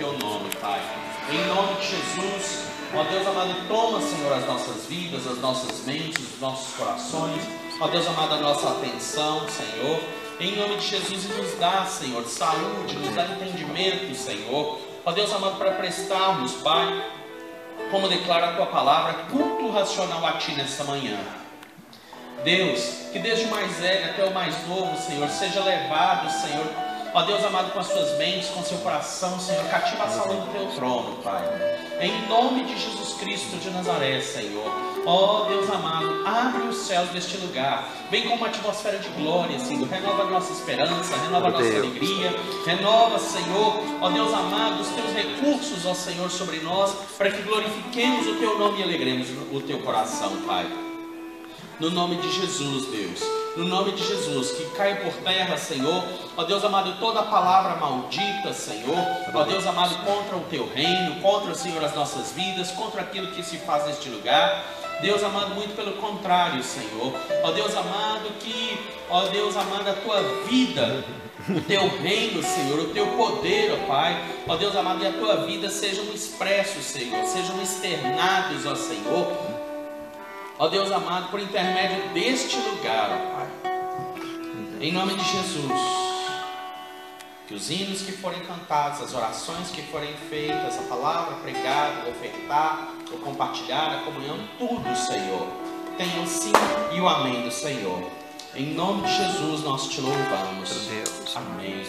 teu nome, Pai. Em nome de Jesus, ó Deus amado, toma, Senhor, as nossas vidas, as nossas mentes, os nossos corações, ó Deus amado, a nossa atenção, Senhor. Em nome de Jesus, e nos dá, Senhor, saúde, nos dá entendimento, Senhor. Ó Deus amado, para prestarmos, Pai, como declara a Tua palavra, culto racional a Ti nessa manhã. Deus, que desde o mais velho até o mais novo, Senhor, seja levado, Senhor, ó Deus amado, com as suas mentes, com seu coração, Senhor, cativa a sala do Teu trono, Pai. Em nome de Jesus Cristo de Nazaré, Senhor. Ó Deus amado, abre os céus deste lugar. Vem com uma atmosfera de glória, Senhor. Renova a nossa esperança, renova a nossa alegria. Renova, Senhor, ó Deus amado, os Teus recursos, ó Senhor, sobre nós, para que glorifiquemos o Teu nome e alegremos o Teu coração, Pai. No nome de Jesus, Deus, no nome de Jesus, que caia por terra, Senhor, ó Deus amado, toda palavra maldita, Senhor, ó Deus amado, contra o Teu reino, contra, Senhor, as nossas vidas, contra aquilo que se faz neste lugar. Deus amado, muito pelo contrário, Senhor, ó Deus amado, que, ó Deus amado, a Tua vida, o Teu reino, Senhor, o Teu poder, ó Pai, ó Deus amado, e a Tua vida sejam expressos, Senhor, sejam externados, ó Senhor, ó Deus amado, por intermédio deste lugar, ó Pai, em nome de Jesus, que os hinos que forem cantados, as orações que forem feitas, a palavra pregada, o ofertar, o compartilhar, a comunhão, tudo, Senhor, tenha o sim e o amém do Senhor. Em nome de Jesus nós Te louvamos. Deus. Amém.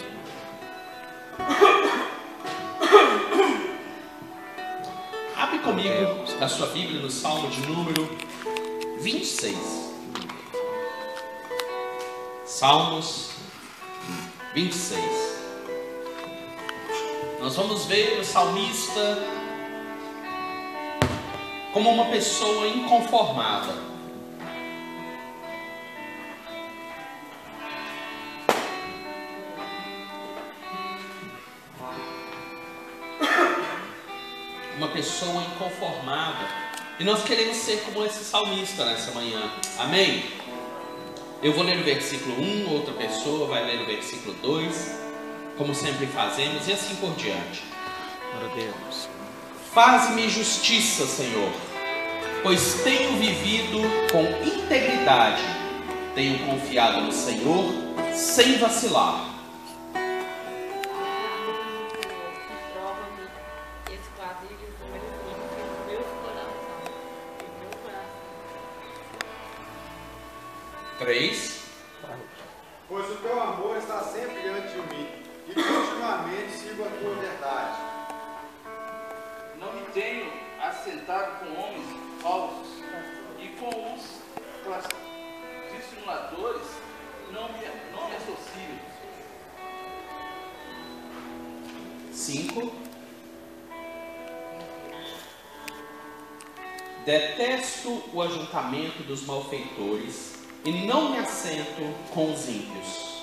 Abre comigo a sua Bíblia no Salmo de número 26. Salmos 26. Nós vamos ver o salmista como uma pessoa inconformada. Uma pessoa inconformada. E nós queremos ser como esse salmista nessa manhã. Amém? Eu vou ler o versículo 1, outra pessoa vai ler o versículo 2, como sempre fazemos, e assim por diante. Glória a Deus. Faz-me justiça, Senhor, pois tenho vivido com integridade, tenho confiado no Senhor sem vacilar. Pois o Teu amor está sempre diante de mim, e continuamente sigo a Tua verdade. Não me tenho assentado com homens falsos, e com os dissimuladores não me associo. 5. Detesto o ajuntamento dos malfeitores, e não me assento com os ímpios.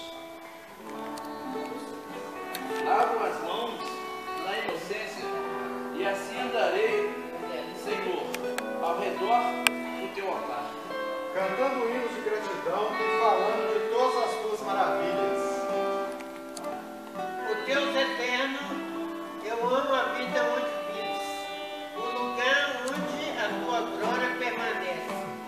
Lavo as mãos na inocência, e assim andarei, Senhor, ao redor do Teu altar, Cantando hinos de gratidão e falando de todas as Tuas maravilhas. O Deus eterno, eu amo a vida onde vives, o lugar onde a Tua glória permanece.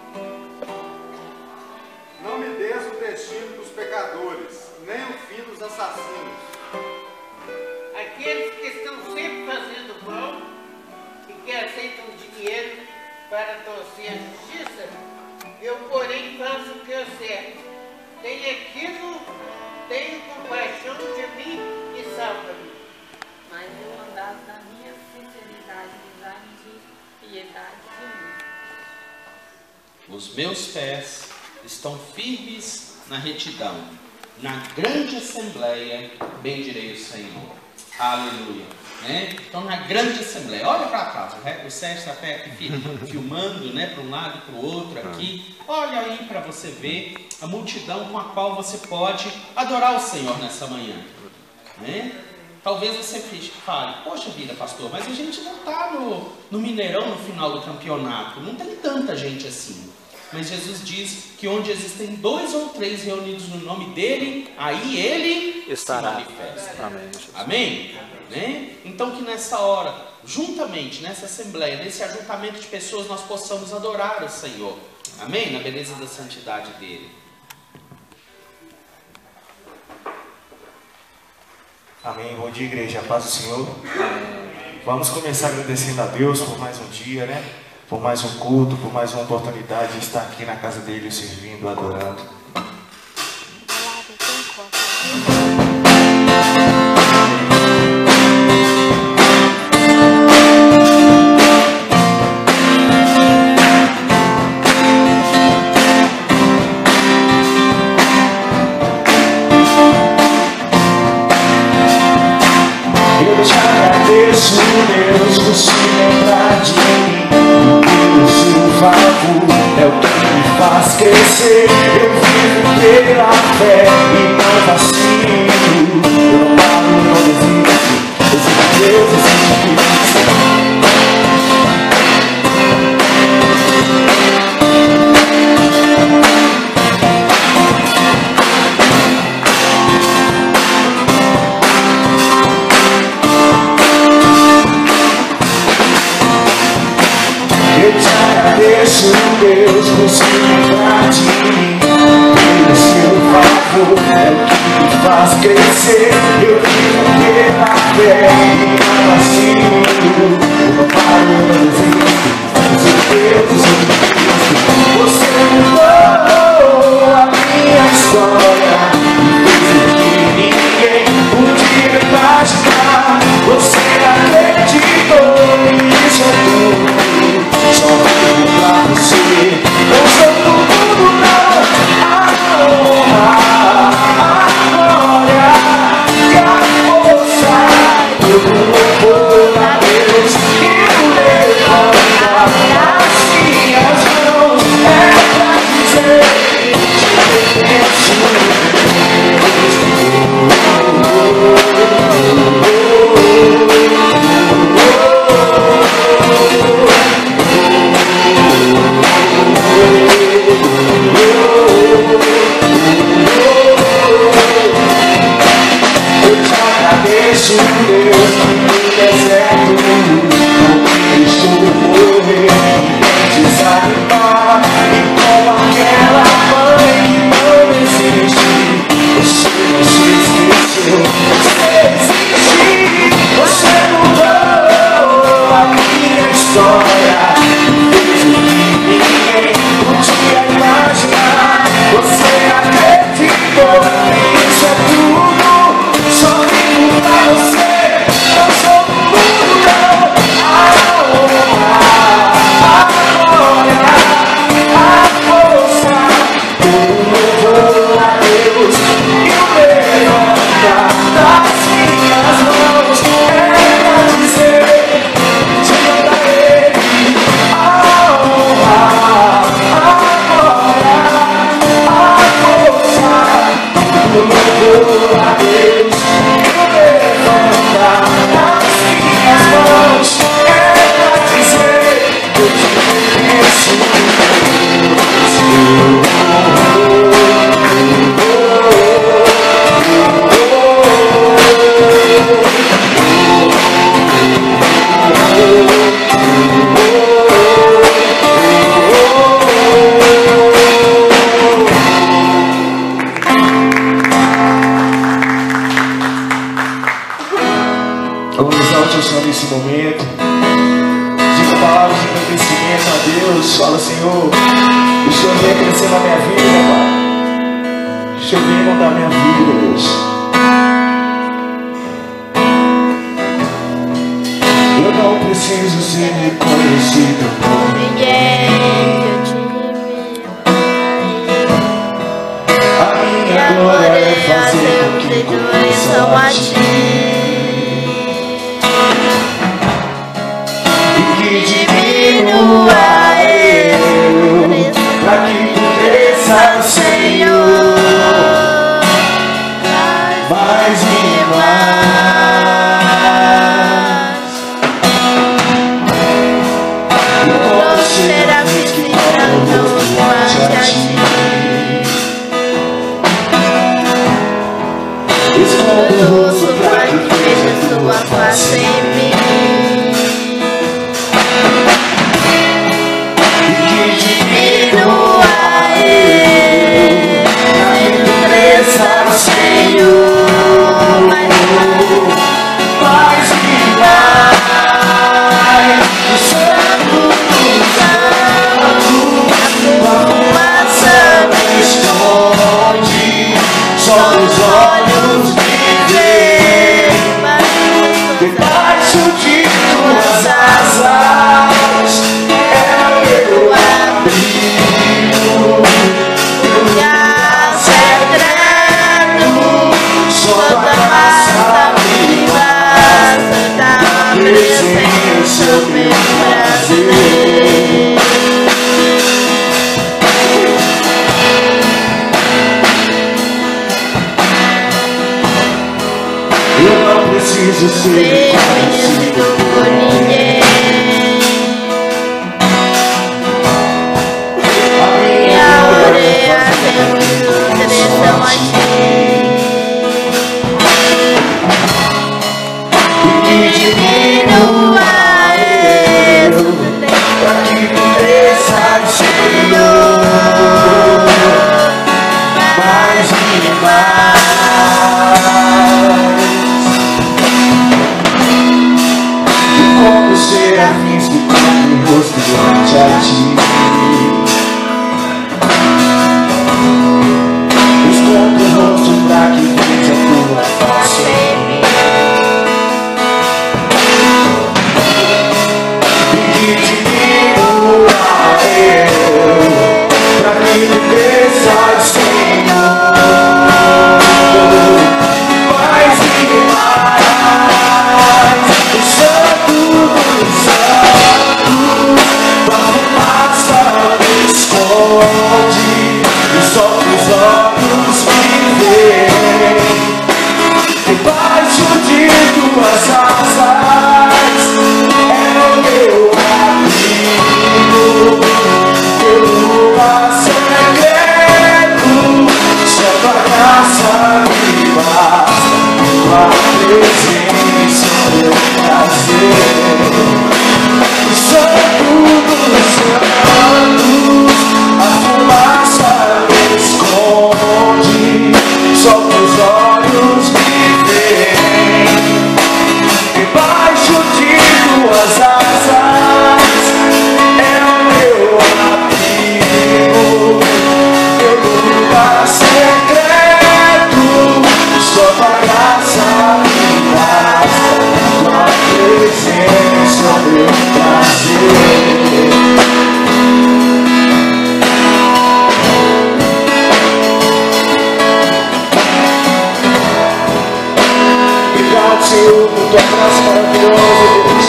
Não me des o destino dos pecadores, nem o fim dos assassinos. Aqueles que estão sempre fazendo mal e que aceitam dinheiro para torcer a justiça, eu, porém, faço o que é certo. Tenho compaixão de mim e salva-me. Mas eu andar na minha sinceridade, livrai-me de piedade de mim. Os meus pés estão firmes na retidão, na grande assembleia bendirei o Senhor. Aleluia. Né? Então, na grande assembleia, olha para trás, o Sérgio está até filmando, né, para um lado e para o outro aqui. Olha aí para você ver a multidão com a qual você pode adorar o Senhor nessa manhã. Né? Talvez você fale, poxa vida, pastor, mas a gente não está no Mineirão no final do campeonato, não tem tanta gente assim. Mas Jesus diz que onde existem 2 ou 3 reunidos no nome dele, aí ele Estará. se manifesta. Amém, Jesus. Amém? Né? Então que nessa hora, juntamente, nessa assembleia, nesse ajuntamento de pessoas, nós possamos adorar o Senhor. Amém? Na beleza da santidade dele. Amém. Bom dia, igreja. A paz do Senhor. Vamos começar agradecendo a Deus por mais um dia, né? Por mais um culto, por mais uma oportunidade de estar aqui na casa dele, servindo, adorando. Eu te agradeço, Deus, por se lembrar de mim. O seu favor é o que me faz crescer. Eu vivo pela fé e não vacilo. Eu não paro, não desisto. Eu sei que Deus eu te agradeço, Deus, por se lembrar de mim. Pelo seu favor é o que me faz crescer. Eu vivo pela fé e não vacilo. Eu não paro, não desisto. Eu sou Deus, eu sou Cristo. Você mudou a minha história e fez o que ninguém podia imaginar. Você acreditou e isso é tudo. Só vivo pra você. Não sou tudo, não. A honra, a glória e a força. Eu vou a Deus e o levantar nas minhas mãos. É pra dizer que eu penso. Eu te agradeço, Deus, no deserto, não me deixou morrer, nem desanimar. E como aquela mãe que não existe, você não se esqueceu, você existe. Você mudou a minha história, fez o que ninguém podia imaginar. Você acreditou, isso é tudo. Só vivo pra você, não sou tudo, não. A honra, a glória, a força. Eu louvo a Deus e o levantar das minhas mãos. É pra dizer, diga pra Ele, a honra, a glória, a força. Eu louvo a Deus. Vamos exaltar o Senhor nesse momento. Diga palavras de agradecimento a Deus. Fala, Senhor, o Senhor vem crescer na minha vida, Pai. O Senhor vem mudar a minha vida, Deus. Eu não preciso ser reconhecido por ninguém. A minha glória é fazer com que conheçam a Ti. Diminua eu, pra que tu cresça, Senhor, mais e mais. Eu posso ser a visita Debaixo de tuas asas é o meu abrigo. Secreto, só tua graça me basta, da presença o meu prazer. Eu não preciso ser conhecido por ninguém. A minha orelha tem muito direção a ti. E diminua eu, pra que me desça, Senhor, mais e mais. Como os serafins que cobrem o rosto diante a ti, esconde o rosto pra que veja a tua face em mim. E diminua eu, pra que me desça, Senhor, mais e mais. Santo dos santos, tua fumaça me esconde, e só os olhos me veem. Debaixo de tuas asas é o meu abrigo, teu lugar secreto, só tua graça me basta, tua presença meu prazer. Santo dos santos, a fumaça me esconde, só teus olhos me veem. Debaixo de tuas asas é o meu abrigo, teu lugar secreto, só tua graça me basta, tua presença meu prazer. Obrigado, Senhor, por tua graça maravilhosa, Deus.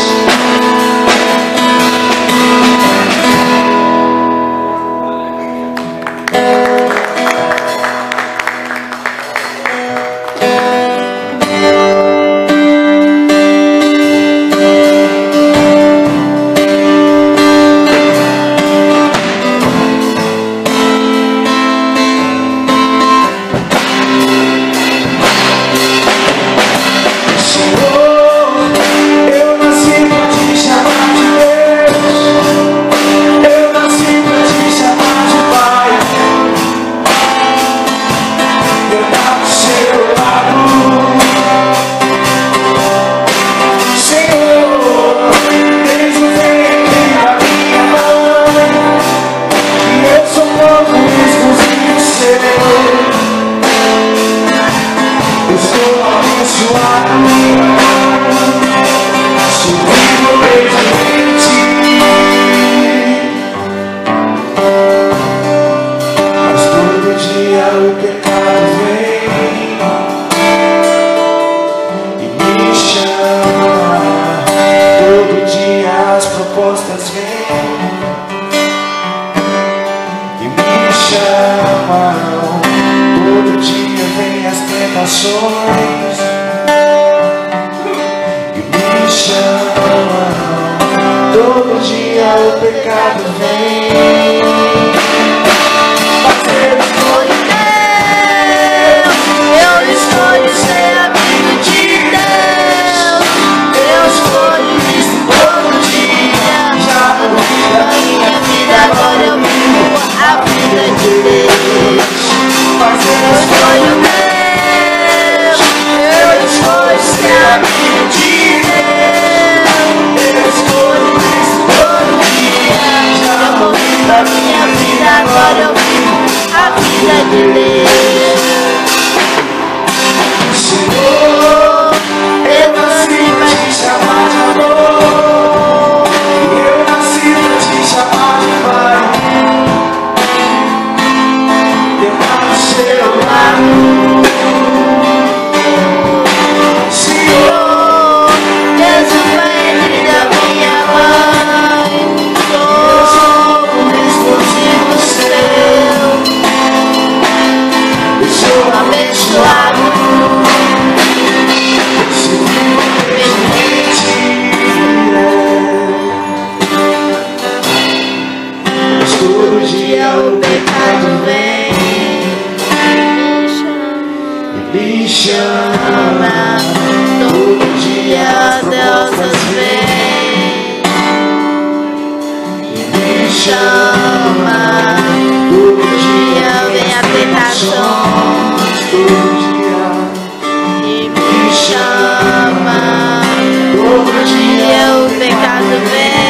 tentações que me chamam. Todo dia o pecado vem, mas eu escolho Deus. Eu escolho ser amigo de Deus. Eu escolho isso todo dia. Já não vivo a minha vida, agora eu vivo a vida de Deus. Mas eu escolho Deus. Eu escolho ser amigo de Deus. Eu escolho isso todo dia. Já não chama. Todo dia vem a tentação. Todo dia e me chama. Todo dia o pecado vem.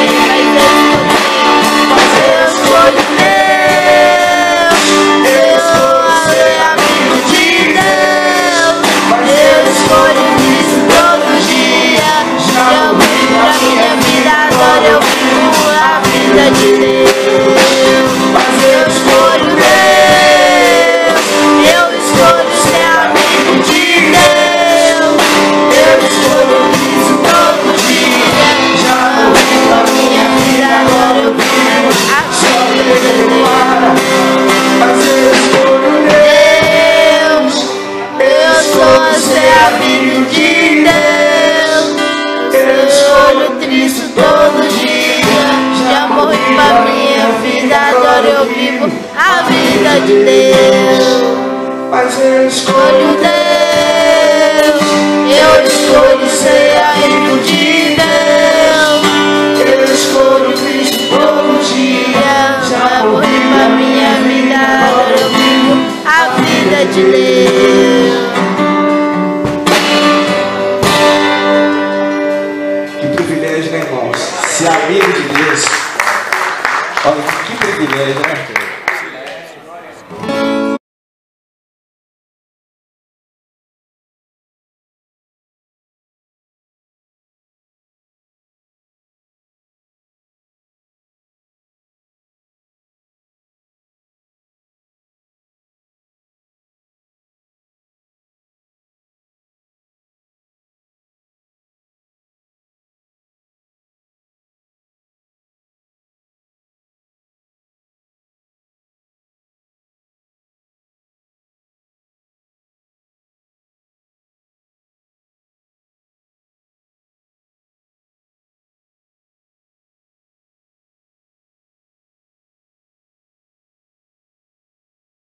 Mas eu escolho Deus. Eu sou amigo de Deus. Eu escolho isso todo dia. Chamo pra minha vida, agora eu vivo a vida de Deus. Mas eu escolho Deus. Eu escolho ser amigo de Deus. Eu escolho isso todo dia. Já morri pra minha vida, agora eu vivo a vida de Deus. Mas eu escolho Deus. Eu sou ser amigo de Deus. Eu escolho Cristo todo dia. Já morri pra minha vida, agora eu vivo a vida de Deus. Mas eu escolho Deus. Eu escolho ser amigo de Deus. Eu escolho Cristo todo dia. Já morri pra minha vida, agora eu vivo a vida de Deus. Que privilégio, né, irmãos? Ser amigo de Deus. Olha, que privilégio, né?